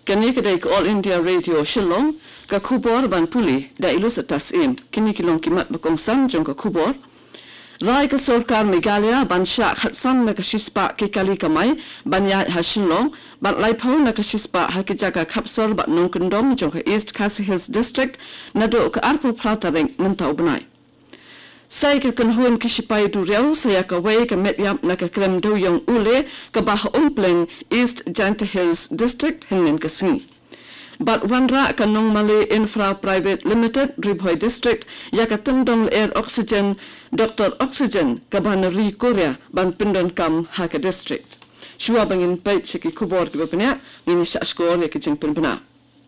Kini kedai ke All India Radio Shillong ke Khubor ban puli da ilus atas kini kilong kimat bakongsan jong ke Khubor. Rai ke Sarkar Meghalaya ban syak khatsan na kashispa ke kali kamai ban ya ha Shillong ban laipau na kashispa ha ke jaga kapsor ban nong kendom jong ke East Khasi Hills District na do ke arpu prataring mentau benai. Saya ke kenhuan kisipai duriau saya ke wei ke medyap na ke krem do yang ule ke bah umpleng East Janta Hills District hinin ke sini. Bat wanra ke Nong Malay Infra Private Limited Ribhoi District ya ke tendong air oxygen Dr. Oxygen ke Banari Korea ban pindan kam ha ke district. Shua bangin pait siki Khubor ke bapenya mini syakskor ya ke jing pinbena.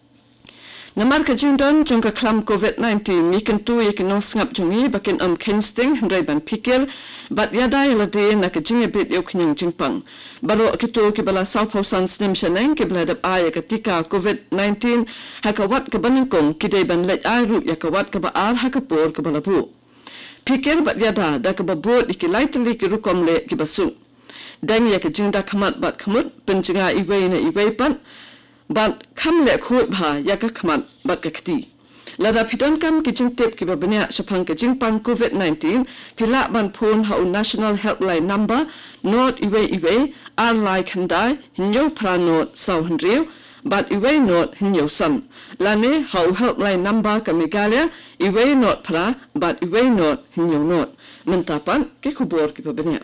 Namar ke jundon jong ke klam COVID-19 mikan tu ya ke nong sngap jongi bakin Kinsting hendrai ban pikir bat yadai lade na ke jing bit yo kenyang jingpang. Baro ke tu ke bala South Hausan snim shaneng ke bala dap ay ketika COVID-19 hakawat ke banengkong kidai ban let ay ru ya kawat ke baar hakapur ke bala bu. Pikir bat yada da ke babut ikilai teli ke rukom le ke basu. Dang ya ke jing da kamat bat kamut penjinga iwei na iwei pan bat kam le khut bha ya ka khamat bat ka khti lada phidon kam ki jing tep ki babnya saphang ke jing pang COVID-19 phila ban phone ha national helpline number not iwe online khandai hinyo prano sau hendriu but iwe not hinyo sam lane ha helpline number ka Meghalaya iwe not pra but iwe not hinyo not mentapan ke Khubor ki babnya.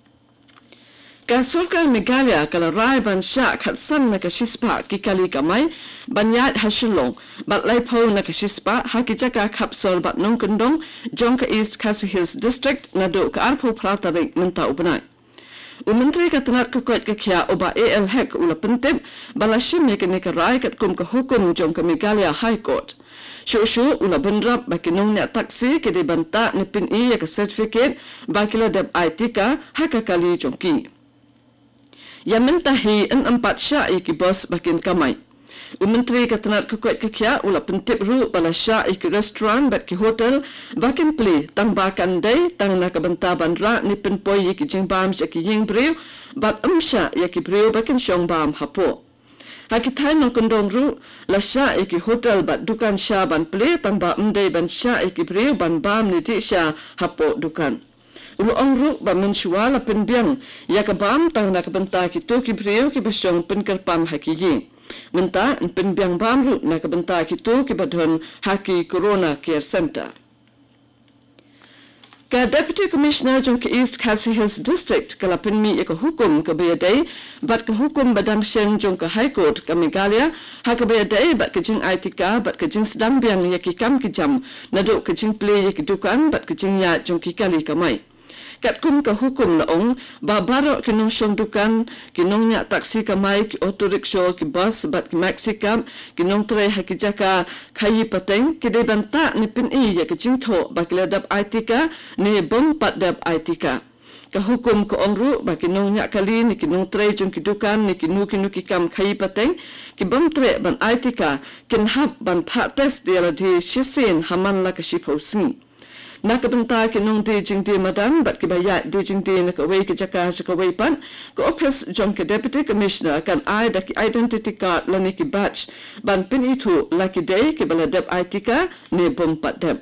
Ka Sarkar Meghalaya kala rai ban syak khatsan na kashispa ki kali kamai banyat ha Shillong bat laipau na kashispa ha ki jaka kapsol bat nong kendong jong ka East Khasi Hills District na do ka arpo prataring menta ubenai. Menteri Katanat Kukwait ke kia oba AL Hek ula pentip bala shim ke ne ka rai kat kum ka hukum jong ka Meghalaya High Court. Shushu ula bendrap baki nong nya taksi ke de banta ne pin I ya ka certificate baki la deb aitika ha ka kali jongki. Yang mentahi empat syai ki bos bakin kamai. Menteri Katanat Kukwait ke kia ula pentip ru bala syai ki restoran bat ki hotel bakin pli tang bakan day tang na kabenta bandra ni penpoi ki jingbam ki ying briu bat sya ya ki briu bakin syong bam hapo. Hakitai no kondong ru la syai ki hotel bat dukan sya ban pli tang ba day ban syai ki briu ban bam ni ti sya hapo dukan. Ruang ru ba menshua la penbiang ya ka bam tang na ka benta ki tu ki breu ki basyong penkerpam haki yi. Menta penbiang bam ru na ka benta ki tu ki badhon haki Corona Care Center. Ka Deputy Commissioner jong ke East Khasi Hills District kala penmi ya ka hukum ka bayadai bat ka hukum badang shen jong ka High Court ka Meghalaya ha ka bayadai bat ka jing aitika bat ka jing sedang biang ya ki kam ki jam na do ka jing play ya ki dukan bat ka jing ya jong ki kali kamai. Kat kum ka hukum na ong babaro kinong syong dukan kinong nya taksi kamai ki auto rickshaw ki bus bat ki maxi cab kinong tre haki jaka khayi pateng ki de banta ni pin I ya ki jingtho bakila dab aitika ni bom pat dab aitika ka hukum ko ongru ba kinong nya kali ni kinong tre jong ki dukan ni kinu ki kam khayi pateng ki bom tre ban aitika kin hab ban pha test dia la di shisin haman la ka shipo sni. Nakabenta ke nong di jing di madan bat ke bayat di jing di nak away ke jaka saka way pan ke office jong ke Deputy Commissioner kan ai da ki identity card lani ki batch ban pin itu laki day ke bala deb aitika ne bom pat deb.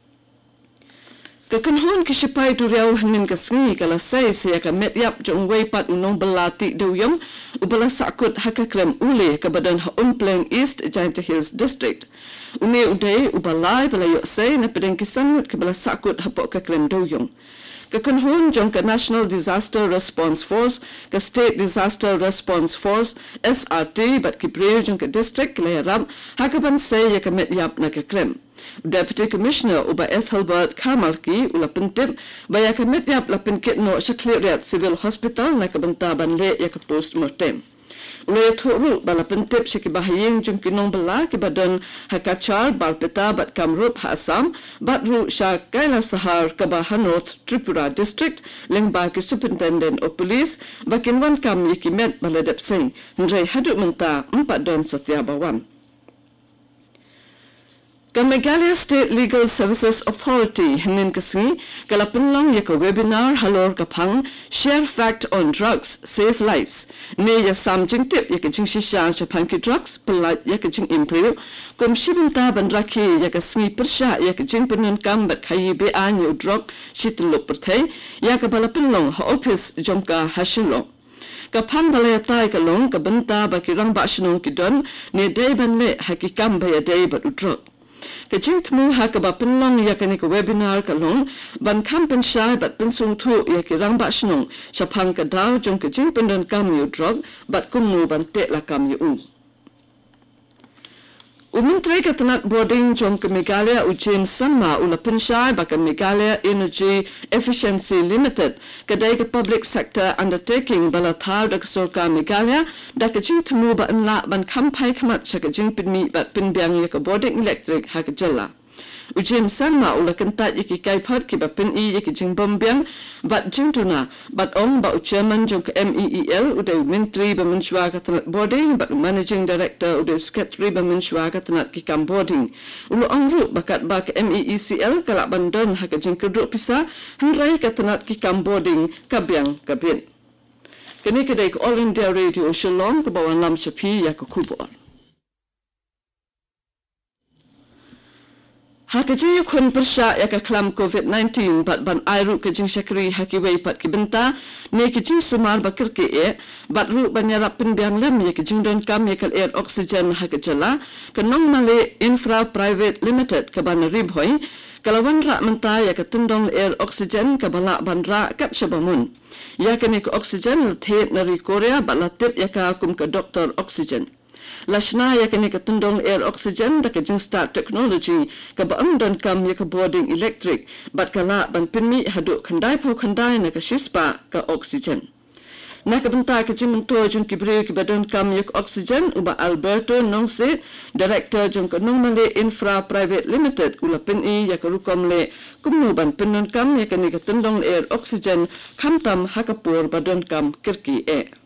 Kekenhon ke sipai duriau hanin ke sengi kala saya ka medyap jong way pat unong belati doyong ubala sakut haka krem ule ke badan ha umpleng East Janta Hills District. Une uday ubalai bala yok say na pedeng kisangut ke bala sakut hapok ke krem doyong. Kekenhon jong ke National Disaster Response Force ke State Disaster Response Force SRT bat ki breu jong ke district ke layarap hakaban say ke medyap na ke krem. Deputy Commissioner uba Ethelbert Kamarki ula pentip baya ke medyap la penkit no Secretariat Civil Hospital na ke bentaban le ya ke post-mortem. Ule thuru bala pentip si bahayeng jong kinong bala ki badan hakachar balpeta bat Kamrup ha Assam bat ru sya kaila sahar Kabaha North Tripura District lengba ki Superintendent of Police bakin wan kam yiki met baladep sing ndrei haduk menta 4 don Satya Bawan. Ka Meghalaya State Legal Services Authority hinin kasngi kalapin lang yaka webinar halor kapang Share Fact on Drugs Save Lives ne ya samjing tip yaka jing shisha japang ki drugs pelat yaka jing improve kum shibinta bandraki yaka sngi persha yaka jing penan kambat khayi be anyo drug shitluk perthai yaka balapin long ha office jomka hashilong Kapan balaya tay kalong kabenta baki rang ba shnong kidon ne day banle hakikam baya day bat drug Kajing temu hakaba penlong yakani ke webinar kalong ban kampen syai bat pensung tu yakirang ba shnong syapang kadau jong kajing pendan kam yu drug bat kumnu ban tek la kam yu Menteri Katanat Boarding jong ke Meghalaya Ujim Sanma ula pensyai baka Meghalaya Energy Efficiency Limited kedai ke public sector undertaking bala thar dak sorka Meghalaya dak kajing temu ba enla ban kampai kamat sakajing pinmi bat pinbiang ya ke boarding electric hakajala Ujim Sanma ula kentat yaki kaiphat ki ba pin-i yaki jing bombiang bat jing tuna bat ong ba chairman jong ke MEEL udah menteri ba mensyua katanat boarding bat managing director udah secretary ba mensyua katanat ki kam boarding ulu ong ru bakat ba ke MEECL kalak bandon hakajing keduk pisa henrai katanat ki kam boarding kabiang kabin kini kedai ke All India Radio Shillong ke bawah lam sepi ya ke kubur Hakajing kun persya ya ke klam COVID-19 bat ban airu kajing syakri hakiwei pat kibenta ne kajing sumar bakir ke bat ru banyarap penbiang lem ya kajing don kam ya kal air oxygen hakajala kenong male infra private limited ke ban ribhoi kalawan rak menta ya ke tendong air oxygen ke balak ban rak kat syabamun ya ke ne ke oxygen lethet nari Korea bat latip ya ke akum ke doktor oxygen Lashna ya kini ketundong air oxygen dak kajing start technology ka baam dan kam ya ke boarding electric bat kala ban pinmi haduk khandai pau khandai na ka shispa ka oxygen na ka benta kajing mento jung kibre ki badon kam ya oxygen uba Alberto Nongsit director jung ka Nongmale Infra Private Limited ula pinni ya ka rukomle kumnu ban pinnon kam ya kini ketundong air oxygen khamtam hakapur badon kam kirki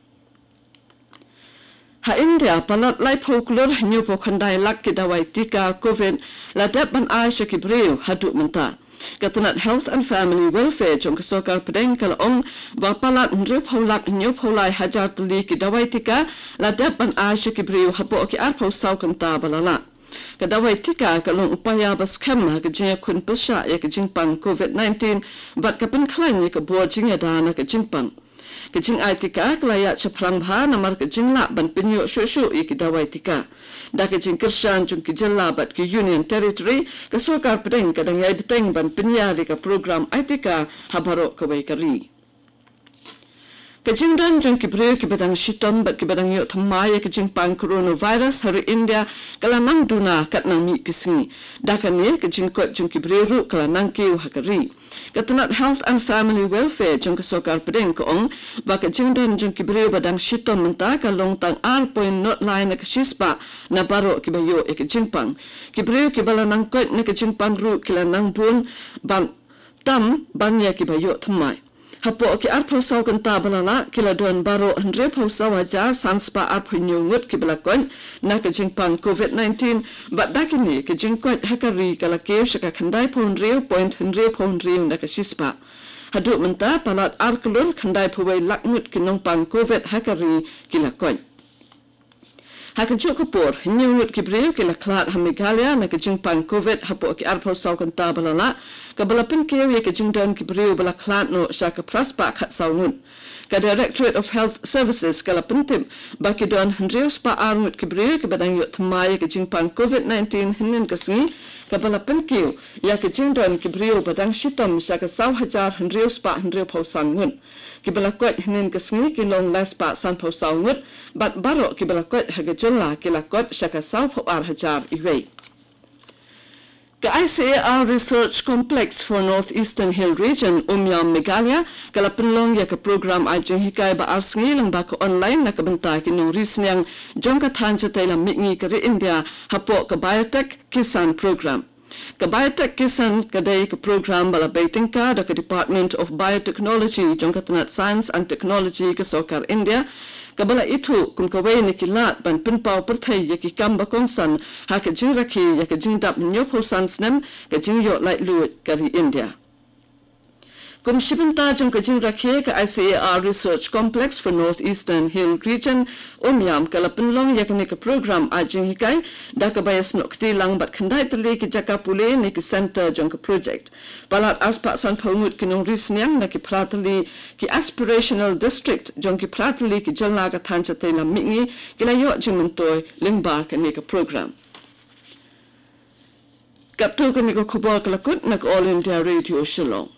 Ha India palat lai poklur nyu po khandai lak ki dawai tika COVID la dap ban ai shakibreu haduk menta. Katanat Health and Family Welfare jong kesokar pedeng kala ong wa palat nru polak nyu polai hajar tuli ki dawai tika la dap ban ai shakibreu hapo ki arpo sau kanta balala. Kadawai tika kalong upaya bas kema ke jing kun pesha ya ke jingpang COVID-19 bat kapen klan ya ke bo jing ya dana ke jingpang. Kajing ai tika kelaya ceprang bha namar kajing la ban penyo shushu iki dawai tika da kajing kersan jung ki jella bat ki Union Territory ka sokar pedeng kadang yai beteng ban penyari ka program ai tika habaro kawai kari Kajing dan jung ki bre ki badang shitom bat ki badang yo thamaya kajing pang coronavirus hari India kala nang duna kat nang mi kisngi da kane kajing kot jung ki bre ru kala nang kiu hakari Katanat Health and Family Welfare jung kesokar pedeng ko ong baka jing dan jung ki bre badang shitom menta ka long tang ar point not line na kashispa na baro ki bayo e ka jingpang ki bre ki bala nang kot na ka jingpang ru kila nang bun bang tam banya ki bayo thamai Hapo ki arpo saw kanta balala kila don baro andre po saw aja sanspa arpo nyungut ki balakon na ka jingpang COVID-19 bat dakini ki jingkot hakari kala kev shaka khandai po andre point andre po andre na ka shispa haduk menta palat arklur khandai po wai lakngut ki nongpang COVID hakari kila kon Hakan cuk kapur, nyungut ki brew ki laklat ha Meghalaya na ka jingpang COVID hapo ki arpo saw kanta balala ka balapin kew ya ka jingdan ki brew balaklat no shaka praspa khat sawngun ka Directorate of Health Services kala pentim baki don hendrius pa arngut ki brew ki badang yot thamaya ka jingpang COVID-19 hinin kasngi ka balapin kew ya ka jingdan ki brew badang shitom shaka saw hajar hendrius pa hendriu pau sangun ki balakot hinin kasngi ki long las pa san pau sawngut bat baro ki balakot haga jalla ki lakot shaka saw pau ar hajar iwei Ka ICAR Research Complex for Northeastern Hill Region Umyam Meghalaya kala penlong ya ka program ajeng hikai ba arsngi lang ba ka online na kabenta ki nung risnyang jong ka thanja taila mitngi ka India hapo ka Biotech Kisan program Ka Biotech Kisan kadai ka program bala baiting ka da ka Department of Biotechnology jong ka tanat Science and Technology ka sokar India kabala itu kum kawai ni kilat ban pinpau perthai ya ki kam bakong san ha ka jing rakhi ya ka jing dap nyop ho san snem ka jing yo lai lu kari India kum shibinta jong ka jing rakhi ka ICAR Research Complex for Northeastern Hill Region omyam kala pinlong ya ka program a jing hikai da ka bayas nokti lang bat khandai tali ki jaka pule ni ki center jong ka project balat aspa san phongut kinong risnyang na ki pratali ki aspirational district jong ki pratali ki jalna ka thancha te lam mingi kila yo jing mentoy lingba ka ni ka program kapto ka ni ko khubor kala kut nak All India Radio Shillong